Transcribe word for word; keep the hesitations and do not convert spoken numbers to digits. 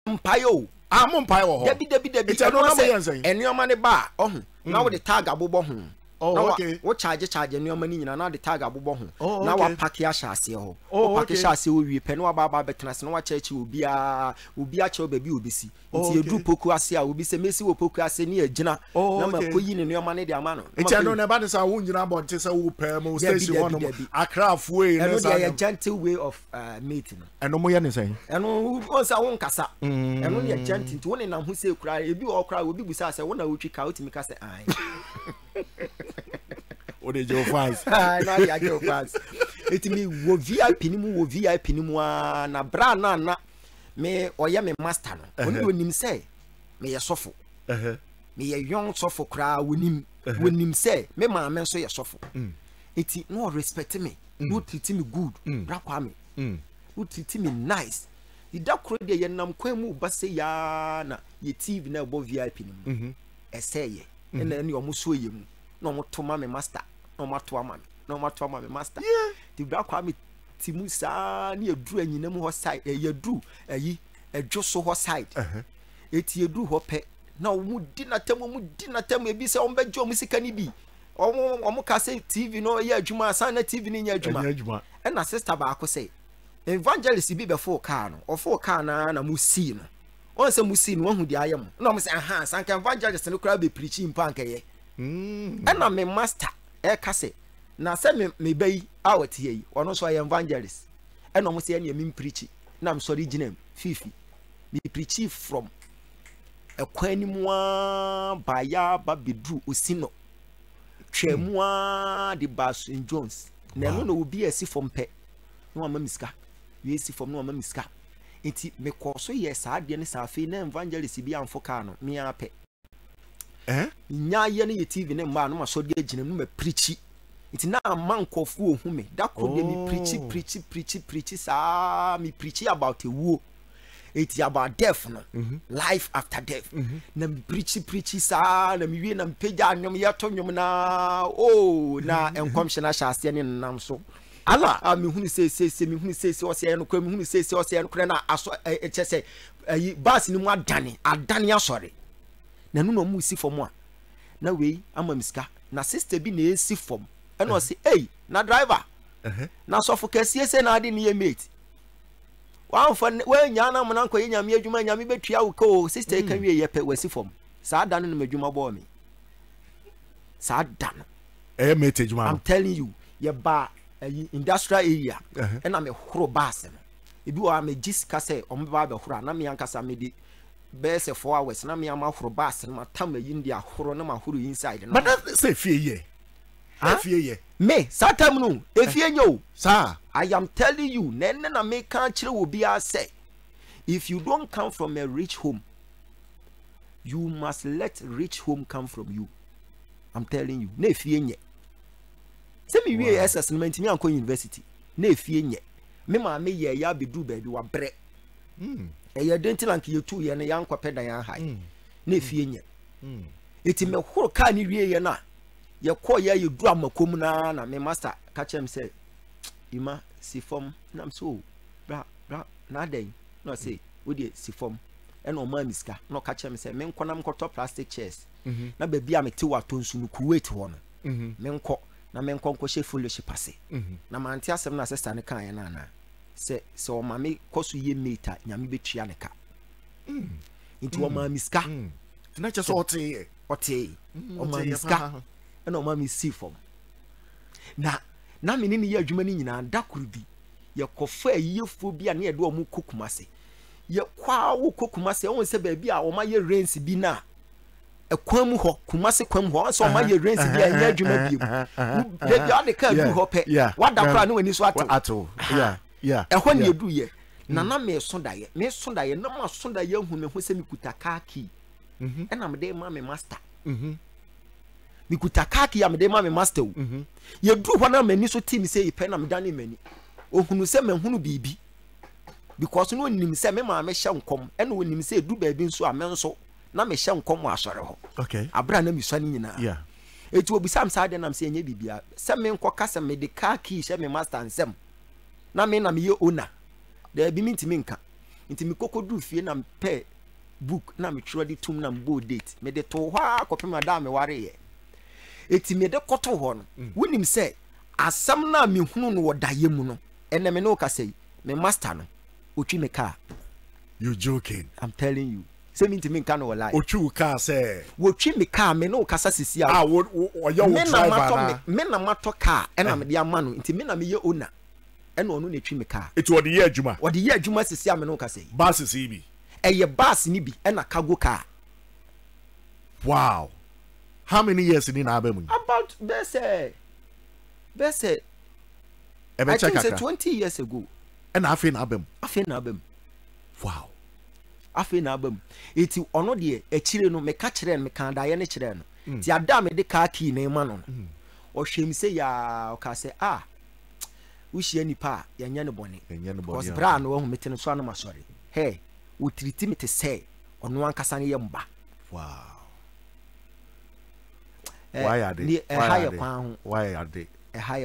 mpayo ah mo mpayo ho debi debi debi it's no na mo yensen enioma ne ba ohun na wo de tag abobọ ho oh okay wo charge charge enioma ni nyina na de tag abobọ ho na okay. wa pack ya hyase ho oh, wo pack okay. hyase wo wie pe na wa ba ba betena se na wa chechi obi a obi a che obabi obisi oh, nti edu poku ase a obi se mesi wo poku ase ni agina oh, na ma okay. koyi ne enioma ne de ama no it's no na ba de sa wo nyina bo nte sa wo pe mo station one no akra afue na sa a gentle way of uh, meeting eno mo ye ne sen eno won sa won kasa eno ne gentle nti won na ho se kura ebi wo kura obi busa se won na wotwi ka otimi ka se ai o de jo fans ah na ya jo fans etimi wo V I P ni mu wo V I P ni mu na bra na na me oye me master no oni onim se me ye sofo eh me ye yon sofo kra wonim wonim se me ma me so ye sofo eti no respect me no treat me good bra kwa me no treat me nice ida kro de ye nam kwan mu ba se ya na ye T V na bo V I P ni mu eseye ena ene omo so ye mu na omo to ma me master na omo to ama me na omo to ama me master ti bra kwa me ti mu sa na eduru anyina mu ho side e yeduru ayi edwo so ho side eti eduru ho pe na omo di na tem omo di na tem e bi se omo bejo omo sika ni bi omo omo ka se T V no ye adwuma asan na T V ni nya adwuma e na sister ba ko say evangelist bi be for car no o for car na na mu see no on se mu see no hu di ayem na omo say aha san kan evangelist no kra be preaching mpa nka ye mm e na me master e ka say na se me me bayi awati yi ono so evangelist e na omo say na me preach na am sorry ginem fifi me preach from ekwani mu a ba ya ba bedru osino twemu a de bas in Jones na no no obi esi from pe no ama miska we esi from no ama miska enti me ko so ye sa de ne sa fe na evangelist bi amfo ka no me a pe eh nya ye ne ye T V ne mba no ma so de ginem no ma preach enti na man kofu ohu me da ko de me preach preach preach preach sa me preach about a wo it's about death no mm-hmm. life after death mm-hmm. na preach preach sa na mi wie na mpega nyom ye to nyom na oh na enkomhye na hyase ne nam so ala a mi hunu se se se mi hunu se se o se no kwa mi hunu se se o se no kra na aso e che se ayi bus ni mu adane adane asore na nu no mu si fom a na we ama miska na sister bi na esi fom e no se eh na driver eh uh-huh. na so fo kasie se na ade ne ye mate wan fa we nya na mo na nkoye nyame adwuma nyame betua wo ko sister kan wie ye pe wasi fom saa da no na madwuma bo me saa da no eh mate adwuma I'm telling you ye ba industrial area e na me horo baase no ebi wa me jisika se o me ba be horo na me yankasa me di be se four hours na me am horo baase no matam yi ndi ahoro na ma horo inside no but that say fie ye fie ye me satam no efie nyo sa I am telling you nene na me kan kire wo bia say if you don't come from a rich home you must let rich home come from you. I'm telling you na efie nye se me wie S S no mantimi anko university na efie nye me ma me ye ya bedu ba bi wa bre mm e ye dentilank ye tu ye na yanko peda yan hai na efie nye mm eti me horo ka ni wie ye na ye ko ye ye du amakom na na me master ka chem say ima si form na am so bra bra na den no say we dey si form e no ma miska no ka chem say me nko na mko top plastic chairs mm na ba bia me te wa tonsu no Kuwait ho no mm me nko na me nko nko she fellowship ase mm na manti asem na sister ne kan ye na na se se o ma me koso ye meter nyame betua ne ka mm into o ma miska na che so ote ote o ma miska e no ma mi si form na na me ni ye adwuma ni nyina da kuru bi ye kofa yefo bi a na ye do omu kokumase ye kwa wo kokumase won se ba bi a o ma ye rains bi na ekwan mu ho kumase kwan mu ho so o ma ye rains bi a nya adwuma bi mu de bi ade ka du ho pe wada kra na wani so ato ato yeah yeah e ho na edu ye na na me so da ye me so da ye na ma so da ye hu me ho se mi kuta kaki mhm e na me de ma me master mhm mikuta kaki ya me de ma me master o mhm ye du ho na mani so team say ipe na me dane mani ohunu se me hunu bibi because no nim se me ma me hye nkom e na onim se du ba bi nso a me nso na me hye nkom asore ho okay abra na mi swa ni nyina yeah eti obisam sa de na me se enye bibia se me nko kasa me de kaki hye me master nsem na me na me ye owner da bi mi ntimi nka nti me kokodu fie na mpe book na me twerɛ de tum na mbo date me de to ha kopem ada me ware ye eti me de koto ho no wonim sɛ asɛm na me hunu no wodaye mu no ene me no ka sɛ me master no otwi me car. You joking? I'm telling you. Say me to me can no lie. Otwi car say wotwi me car me no kasa sisi ah wo oya wo driver na me na mato car ena me de ama no nti me na me ye owner ena onu na twi me car it wo de ye adwuma wo de ye adwuma sisi me no kasa bus sisi bi eye bus ni bi ena cargo car. Wow. How many years in Abem? About best best I think say twenty years ago. And I feel Abem. I feel Abem. Wow. I feel Abem. It's ono de e chire no me ka chire me kan da ye ne chire no. Ti ada me de car key na ma no. O hwem say ya o ka say ah. Wo hia nipa ya nya ne bone. Nya ne bone. Cause bra no wo mete no so na ma sorry. Hey, wo treat me te say ono ankasa ne ye mba. Wow. Eh, why are they? Why are they? Why are they? A higher